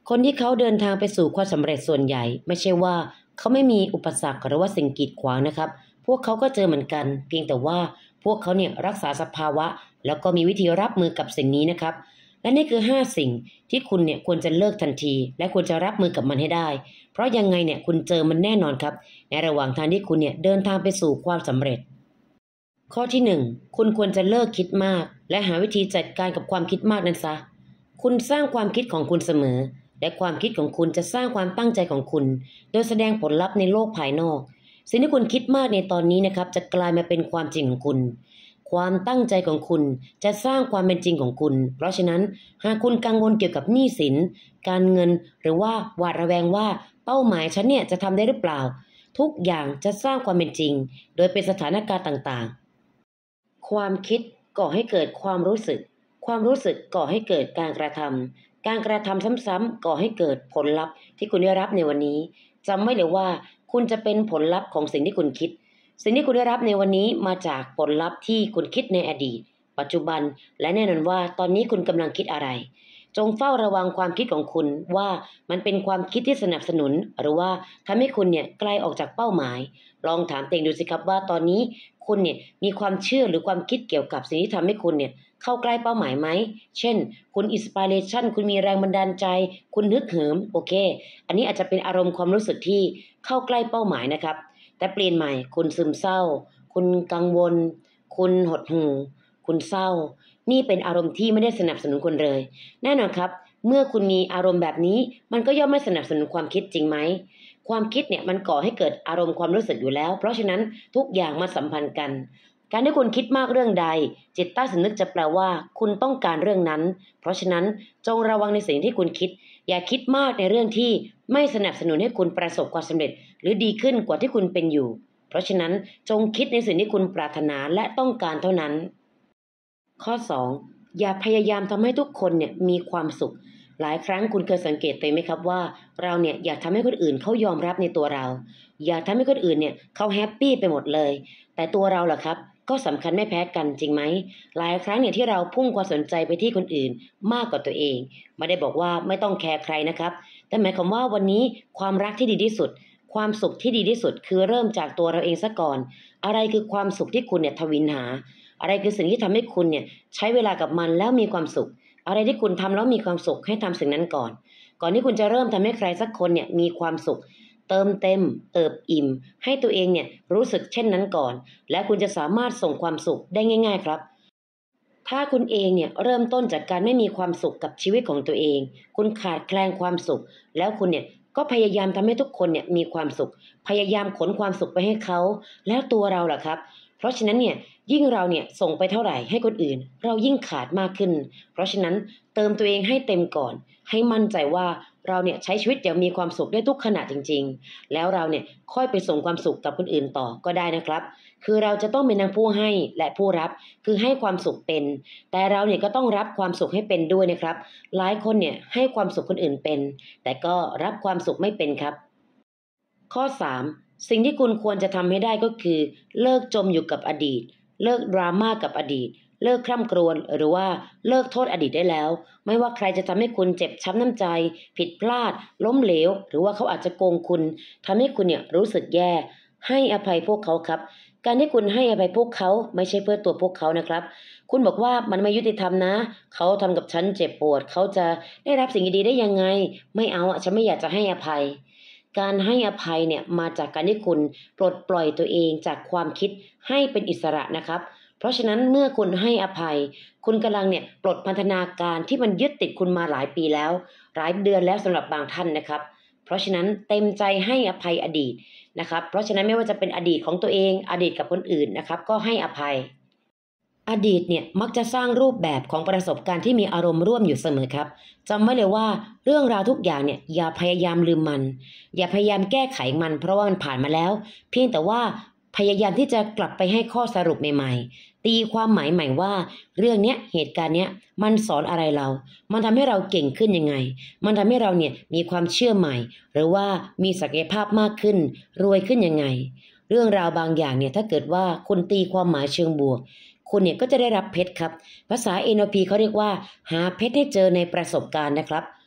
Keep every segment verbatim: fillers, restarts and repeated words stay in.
คนที่เขาเดินทางไปสู่ความสำเร็จส่วนใหญ่ไม่ใช่ว่าเขาไม่มีอุปสรรคหรือว่าสิ่งกีดขวางนะครับพวกเขาก็เจอเหมือนกันเพียงแต่ว่าพวกเขาเนี่ยรักษาสภาวะแล้วก็มีวิธีรับมือกับสิ่งนี้นะครับและนี่คือห้าสิ่งที่คุณเนี่ยควรจะเลิกทันทีและควรจะรับมือกับมันให้ได้เพราะยังไงเนี่ยคุณเจอมันแน่นอนครับในระหว่างทางที่คุณเนี่ยเดินทางไปสู่ความสำเร็จข้อที่หนึ่งคุณควรจะเลิกคิดมากและหาวิธีจัดการกับความคิดมากนั้นซะคุณสร้างความคิดของคุณเสมอและความคิดของคุณจะสร้างความตั้งใจของคุณโดยแสดงผลลัพธ์ในโลกภายนอกสิ่งที่คุณคิดมากในตอนนี้นะครับจะกลายมาเป็นความจริงของคุณความตั้งใจของคุณจะสร้างความเป็นจริงของคุณเพราะฉะนั้นหากคุณกังวลเกี่ยวกับหนี้สินการเงินหรือว่าหวาดระแวงว่าเป้าหมายฉันเนี่ยจะทำได้หรือเปล่าทุกอย่างจะสร้างความเป็นจริงโดยเป็นสถานการณ์ต่างๆความคิดก่อให้เกิดความรู้สึกความรู้สึกก่อให้เกิดการกระทำการกระทำซ้ำๆก่อให้เกิดผลลัพธ์ที่คุณได้รับในวันนี้จำไว้เลยว่าคุณจะเป็นผลลัพธ์ของสิ่งที่คุณคิดสิ่งที่คุณได้รับในวันนี้มาจากผลลัพธ์ที่คุณคิดในอดีตปัจจุบันและแน่นอนว่าตอนนี้คุณกำลังคิดอะไรจงเฝ้าระวังความคิดของคุณว่ามันเป็นความคิดที่สนับสนุนหรือว่าทำให้คุณเนี่ยไกลออกจากเป้าหมายลองถามตัวเองดูสิครับว่าตอนนี้คุณเนี่ยมีความเชื่อหรือความคิดเกี่ยวกับสิ่งที่ทำให้คุณเนี่ยเข้าใกล้เป้าหมายไหมเช่นคุณอินสปิเรชันคุณมีแรงบันดาลใจคุณนึกเหิมโอเคอันนี้อาจจะเป็นอารมณ์ความรู้สึกที่เข้าใกล้เป้าหมายนะครับแต่เปลี่ยนใหม่คุณซึมเศร้าคุณกังวลคุณหดหู่คุณเศร้านี่เป็นอารมณ์ที่ไม่ได้สนับสนุนคุณเลยแน่นอนครับเมื่อคุณมีอารมณ์แบบนี้มันก็ย่อมไม่สนับสนุนความคิดจริงไหมความคิดเนี่ยมันก่อให้เกิดอารมณ์ความรู้สึกอยู่แล้วเพราะฉะนั้นทุกอย่างมาสัมพันธ์กันการที่คุณคิดมากเรื่องใดจิตใต้สำนึกจะแปลว่าคุณต้องการเรื่องนั้นเพราะฉะนั้นจงระวังในสิ่งที่คุณคิดอย่าคิดมากในเรื่องที่ไม่สนับสนุนให้คุณประสบความสำเร็จหรือดีขึ้นกว่าที่คุณเป็นอยู่เพราะฉะนั้นจงคิดในสิ่งที่คุณปรารถนาและต้องการเท่านั้นข้อสองอย่าพยายามทำให้ทุกคนเนี่ยมีความสุขหลายครั้งคุณเคยสังเกตตัวไหมครับว่าเราเนี่ยอยากทำให้คนอื่นเขายอมรับในตัวเราอยากทำให้คนอื่นเนี่ยเขาแฮปปี้ไปหมดเลยแต่ตัวเราล่ะครับก็สำคัญไม่แพ้กันจริงไหมหลายครั้งเนี่ยที่เราพุ่งความสนใจไปที่คนอื่นมากกว่าตัวเองไม่ได้บอกว่าไม่ต้องแคร์ใครนะครับแต่หมายความว่าวันนี้ความรักที่ดีที่สุดความสุขที่ดีที่สุดคือเริ่มจากตัวเราเองซะก่อนอะไรคือความสุขที่คุณเนี่ยทวินหาอะไรคือสิ่งที่ทำให้คุณเนี่ยใช้เวลากับมันแล้วมีความสุขอะไรที่คุณทำแล้วมีความสุขให้ทำสิ่งนั้นก่อนก่อนที่คุณจะเริ่มทำให้ใครสักคนเนี่ยมีความสุขเติมเต็มเติบอิ่มให้ตัวเองเนี่ยรู้สึกเช่นนั้นก่อนและคุณจะสามารถส่งความสุขได้ง่ายๆครับถ้าคุณเองเนี่ยเริ่มต้นจากการไม่มีความสุขกับชีวิตของตัวเองคุณขาดแคลนความสุขแล้วคุณเนี่ยก็พยายามทำให้ทุกคนเนี่ยมีความสุขพยายามขนความสุขไปให้เขาแล้วตัวเราล่ะครับเพราะฉะนั้นเนี่ยยิ่งเราเนี่ยส่งไปเท่าไหร่ให้คนอื่นเรายิ่งขาดมากขึ้นเพราะฉะนั้นเติมตัวเองให้เต็มก่อนให้มั่นใจว่าเราเนี่ยใช้ชีวิตอย่างมีความสุขได้ทุกขณะจริงๆแล้วเราเนี่ยค่อยไปส่งความสุขกับคนอื่นต่อก็ได้นะครับคือเราจะต้องเป็นทั้งผู้ให้และผู้รับคือให้ความสุขเป็นแต่เราเนี่ยก็ต้องรับความสุขให้เป็นด้วยนะครับหลายคนเนี่ยให้ความสุขคนอื่นเป็นแต่ก็รับความสุขไม่เป็นครับข้อสามสิ่งที่คุณควรจะทำให้ได้ก็คือเลิกจมอยู่กับอดีตเลิกดราม่ากับอดีตเลิกคร่ำครวญหรือว่าเลิกโทษอดีตได้แล้วไม่ว่าใครจะทำให้คุณเจ็บช้ำน้ำใจผิดพลาดล้มเหลวหรือว่าเขาอาจจะโกงคุณทำให้คุณเนี่ยรู้สึกแย่ให้อภัยพวกเขาครับการที่คุณให้อภัยพวกเขาไม่ใช่เพื่อตัวพวกเขานะครับคุณบอกว่ามันไม่ยุติธรรมนะเขาทำกับฉันเจ็บปวดเขาจะได้รับสิ่งดีๆได้ยังไงไม่เอาฉันไม่อยากจะให้อภัยการให้อภัยเนี่ยมาจากการที่คุณปลดปล่อยตัวเองจากความคิดให้เป็นอิสระนะครับเพราะฉะนั้นเมื่อคุณให้อภัยคุณกำลังเนี่ยปลดพันธนาการที่มันยึดติดคุณมาหลายปีแล้วหลายเดือนแล้วสำหรับบางท่านนะครับเพราะฉะนั้นเต็มใจให้อภัยอดีตนะครับเพราะฉะนั้นไม่ว่าจะเป็นอดีตของตัวเองอดีตกับคนอื่นนะครับก็ให้อภัยอดีตเนี่ยมักจะสร้างรูปแบบของประสบการณ์ที่มีอารมณ์ร่วมอยู่เสมอครับจำไว้เลยว่าเรื่องราวทุกอย่างเนี่ยอย่าพยายามลืมมันอย่าพยายามแก้ไขมันเพราะว่ามันผ่านมาแล้วเพียงแต่ว่าพยายามที่จะกลับไปให้ข้อสรุปใหม่ๆตีความหมายใหม่ว่าเรื่องเนี้ยเหตุการณ์เนี้ยมันสอนอะไรเรามันทำให้เราเก่งขึ้นยังไงมันทำให้เราเนี่ยมีความเชื่อใหม่หรือว่ามีศักยภาพมากขึ้นรวยขึ้นยังไงเรื่องราวบางอย่างเนี่ยถ้าเกิดว่าคุณตีความหมายเชิงบวกคุณเนี่ยก็จะได้รับเพชรครับภาษา เอ็น แอล พี เขาเรียกว่าหาเพชรให้เจอในประสบการณ์นะครับ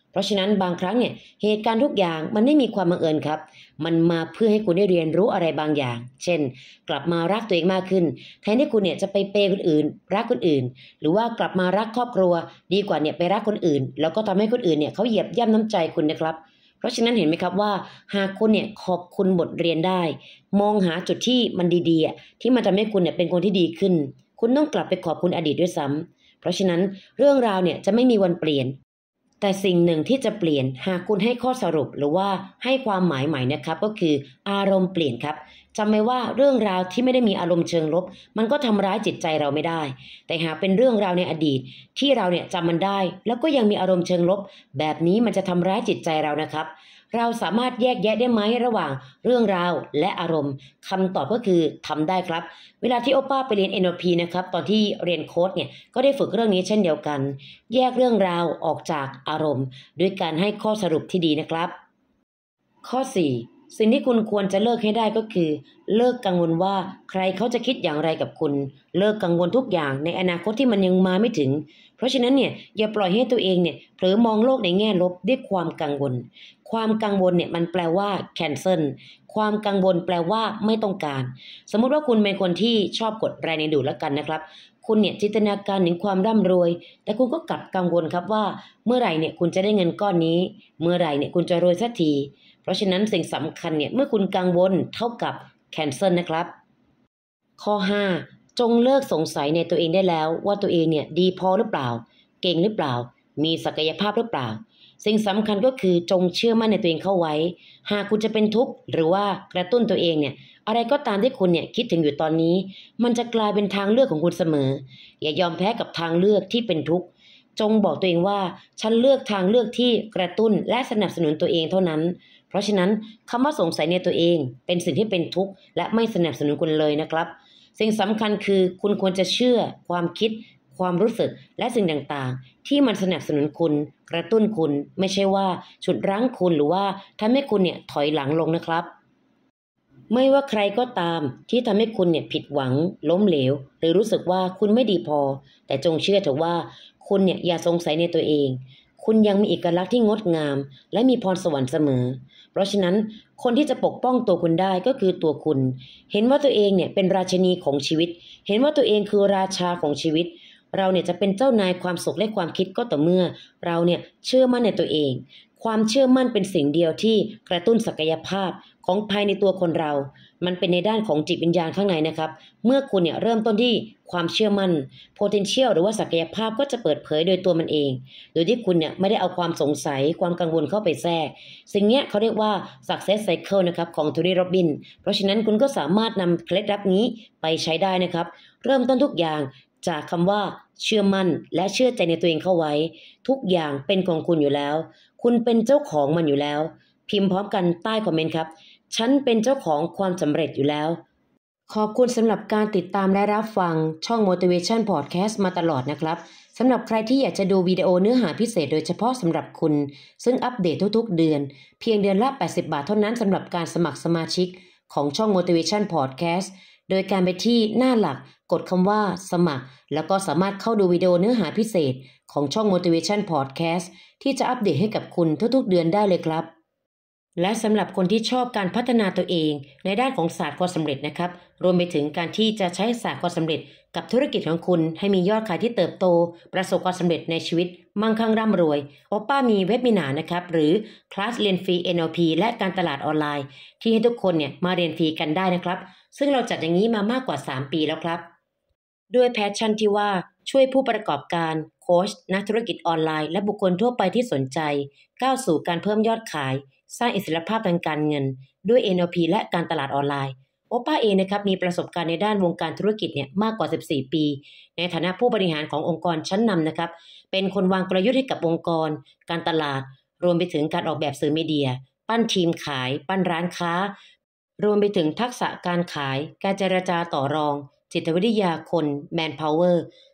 เพราะฉะนั้นบางครั้งเนี่ยเหตุการณ์ทุกอย่างมันไม่มีความบังเอิญครับมันมาเพื่อให้คุณได้เรียนรู้อะไรบางอย่างเช่นกลับมารักตัวเองมากขึ้นแทนที่คุณเนี่ยจะไปเปย์คนอื่นรักคนอื่นหรือว่ากลับมารักครอบครัวดีกว่าเนี่ยไปรักคนอื่นแล้วก็ทำให้คนอื่นเนี่ยเขาเหยียบย่ำน้ำใจคุณนะครับเพราะฉะนั้นเห็นไหมครับว่าหากคุณเนี่ยขอบคุณบทเรียนได้มองหาจุดที่มันดีๆที่มันทำให้คุณเนี่ยเป็นคนที่ดีขึ้นคุณต้องกลับไปขอบคุณอดีตด้วยซ้ำเพราะฉะนั้นเรื่องราวเนี่ยจะไม่มีวันเปลี่ยนแต่สิ่งหนึ่งที่จะเปลี่ยนหากคุณให้ข้อสรุปหรือว่าให้ความหมายใหม่นะครับก็คืออารมณ์เปลี่ยนครับจำไว้ว่าเรื่องราวที่ไม่ได้มีอารมณ์เชิงลบมันก็ทำร้ายจิตใจเราไม่ได้แต่หากเป็นเรื่องราวในอดีตที่เราเนี่ยจำมันได้แล้วก็ยังมีอารมณ์เชิงลบแบบนี้มันจะทำร้ายจิตใจเรานะครับเราสามารถแยกแยะได้ไหมระหว่างเรื่องราวและอารมณ์คำตอบก็คือทำได้ครับเวลาที่โอป้าไปเรียน เอ็น แอล พี นะครับตอนที่เรียนโค้ชเนี่ยก็ได้ฝึกเรื่องนี้เช่นเดียวกันแยกเรื่องราวออกจากอารมณ์ด้วยการให้ข้อสรุปที่ดีนะครับข้อสี่สิ่งที่คุณควรจะเลิกให้ได้ก็คือเลิกกังวลว่าใครเขาจะคิดอย่างไรกับคุณเลิกกังวลทุกอย่างในอนาคตที่มันยังมาไม่ถึงเพราะฉะนั้นเนี่ยอย่าปล่อยให้ตัวเองเนี่ยเผลอมองโลกในแง่ลบด้วยความกังวลความกังวลเนี่ยมันแปลว่า cancel ความกังวลแปลว่าไม่ต้องการสมมุติว่าคุณเป็นคนที่ชอบกดแรงดึงดูดแล้วกันนะครับคุณเนี่ยจินตนาการถึงความร่ำรวยแต่คุณก็กลับกังวลครับว่าเมื่อไหร่เนี่ยคุณจะได้เงินก้อนนี้เมื่อไหร่เนี่ยคุณจะรวยสักทีเพราะฉะนั้นสิ่งสำคัญเนี่ยเมื่อคุณกังวลเท่ากับ cancel นะครับข้อห้าจงเลิกสงสัยในตัวเองได้แล้วว่าตัวเองเนี่ยดีพอหรือเปล่าเก่งหรือเปล่ามีศักยภาพหรือเปล่าสิ่งสำคัญก็คือจงเชื่อมั่นในตัวเองเข้าไว้หากคุณจะเป็นทุกข์หรือว่ากระตุ้นตัวเองเนี่ยอะไรก็ตามที่คุณเนี่ยคิดถึงอยู่ตอนนี้มันจะกลายเป็นทางเลือกของคุณเสมออย่ายอมแพ้กับทางเลือกที่เป็นทุกข์จงบอกตัวเองว่าฉันเลือกทางเลือกที่กระตุ้นและสนับสนุนตัวเองเท่านั้นเพราะฉะนั้นคำว่าสงสัยในตัวเองเป็นสิ่งที่เป็นทุกข์และไม่สนับสนุนคุณเลยนะครับสิ่งสำคัญคือคุณควรจะเชื่อความคิดความรู้สึกและสิ่งต่างๆที่มันสนับสนุนคุณกระตุ้นคุณไม่ใช่ว่าฉุดรั้งคุณหรือว่าทำให้คุณเนี่ยถอยหลังลงนะครับไม่ว่าใครก็ตามที่ทำให้คุณเนี่ยผิดหวังล้มเหลวหรือรู้สึกว่าคุณไม่ดีพอแต่จงเชื่อเถอะว่าคุณเนี่ยอย่าสงสัยในตัวเองคุณยังมีเอกลักษณ์ที่งดงามและมีพรสวรรค์เสมอเพราะฉะนั้นคนที่จะปกป้องตัวคุณได้ก็คือตัวคุณเห็นว่าตัวเองเนี่ยเป็นราชินีของชีวิตเห็นว่าตัวเองคือราชาของชีวิตเราเนี่ยจะเป็นเจ้านายความสุขและความคิดก็ต่อเมื่อเราเนี่ยเชื่อมั่นในตัวเองความเชื่อมั่นเป็นสิ่งเดียวที่กระตุ้นศักยภาพของภายในตัวคนเรามันเป็นในด้านของจิตวิญญาณข้างในนะครับเมื่อคุณเนี่ยเริ่มต้นที่ความเชื่อมั่น potential หรือว่าศักยภาพก็จะเปิดเผยโดยตัวมันเองโดยที่คุณเนี่ยไม่ได้เอาความสงสัยความกังวลเข้าไปแทรกสิ่งนี้เขาเรียกว่า success cycle นะครับของ Tony Robbins เพราะฉะนั้นคุณก็สามารถนำเคล็ดลับนี้ไปใช้ได้นะครับเริ่มต้นทุกอย่างจากคำว่าเชื่อมั่นและเชื่อใจในตัวเองเข้าไว้ทุกอย่างเป็นของคุณอยู่แล้วคุณเป็นเจ้าของมันอยู่แล้วพิมพ์พร้อมกันใต้คอมเมนต์ครับฉันเป็นเจ้าของความสำเร็จอยู่แล้วขอบคุณสำหรับการติดตามและรับฟังช่อง Motivation Podcast มาตลอดนะครับสำหรับใครที่อยากจะดูวิดีโอเนื้อหาพิเศษโดยเฉพาะสำหรับคุณซึ่งอัปเดตทุกๆเดือนเพียงเดือนละแปดสิบบาทเท่านั้นสำหรับการสมัครสมาชิกของช่อง Motivation Podcast โดยการไปที่หน้าหลักกดคำว่าสมัครแล้วก็สามารถเข้าดูวิดีโอเนื้อหาพิเศษของช่อง Motivation Podcast ที่จะอัปเดตให้กับคุณทุกๆเดือนได้เลยครับและสำหรับคนที่ชอบการพัฒนาตัวเองในด้านของศาสตร์ความสำเร็จนะครับรวมไปถึงการที่จะใช้ศาสตร์ความสำเร็จกับธุรกิจของคุณให้มียอดขายที่เติบโตประสบความสำเร็จในชีวิตมั่งคั่งร่ำรวยโอป้ามีเว็บมินานะครับหรือคลาสเรียนฟรี เอ็น แอล พี และการตลาดออนไลน์ที่ให้ทุกคนเนี่ยมาเรียนฟรีกันได้นะครับซึ่งเราจัดอย่างนี้มามากกว่าสามปีแล้วครับด้วยแพชชั่นที่ว่าช่วยผู้ประกอบการโค้ชนักธุรกิจออนไลน์และบุคคลทั่วไปที่สนใจก้าวสู่การเพิ่มยอดขายสร้างอิสรภาพทางการเงินด้วย เอ็น แอล พี และการตลาดออนไลน์โอป้าเองนะครับมีประสบการณ์ในด้านวงการธุรกิจเนี่ยมากกว่าสิบสี่ปีในฐานะผู้บริหารขององค์กรชั้นนำนะครับเป็นคนวางกลยุทธ์ให้กับองค์กรการตลาดรวมไปถึงการออกแบบสื่อมีเดียปั้นทีมขายปั้นร้านค้ารวมไปถึงทักษะการขายการเจรจาต่อรองจิตวิทยาคน manpower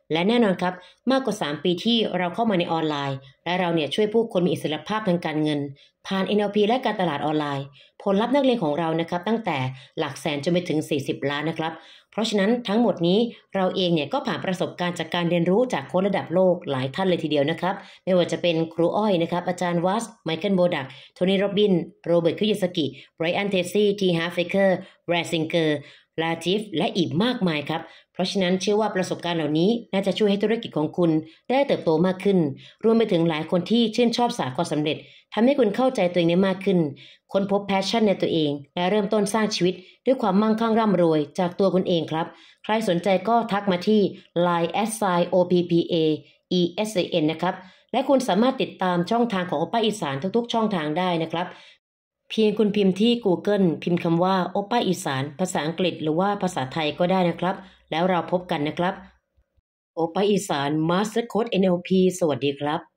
และแน่นอนครับมากกว่าสามปีที่เราเข้ามาในออนไลน์และเราเนี่ยช่วยผู้คนมีอิสรภาพทางการเงินผ่าน เอ็น แอล พี และการตลาดออนไลน์ผลลัพธ์นักเรียนของเรานะครับตั้งแต่หลักแสนจนไปถึงสี่สิบล้านนะครับเพราะฉะนั้นทั้งหมดนี้เราเองเนี่ยก็ผ่านประสบการณ์จากการเรียนรู้จากโค้ชระดับโลกหลายท่านเลยทีเดียวนะครับไม่ว่าจะเป็นครูอ้อยนะครับอาจารย์วัสไมเคิลโบดักโทนี่โรบินโรเบิร์ตคิยาสกิไบรอันเทซี่ทีฮาร์เฟเกอร์แบรซิงเกอร์ลาจิฟและอีกมากมายครับเพราะฉะนั้นเชื่อว่าประสบการณ์เหล่านี้น่าจะช่วยให้ธุรกิจของคุณได้เติบโตมากขึ้นรวมไปถึงหลายคนที่ชื่นชอบศาสตร์ความสำเร็จทำให้คุณเข้าใจตัวเองได้มากขึ้นค้นพบแพชชั่นในตัวเองและเริ่มต้นสร้างชีวิตด้วยความมั่งคั่งร่ำรวยจากตัวคุณเองครับใครสนใจก็ทักมาที่ ไลน์ แอท ไซน์ โอ พี พี เอ อี เอส เอ เอ็น นะครับและคุณสามารถติดตามช่องทางของโอป้าอีสานทุกๆช่องทางได้นะครับเพียงคุณพิมพ์ที่ Google พิมพ์คำว่าโอป้าอีสานภาษาอังกฤษหรือว่าภาษาไทยก็ได้นะครับแล้วเราพบกันนะครับโอป้าอีสาน Master Coach เอ็น แอล พี สวัสดีครับ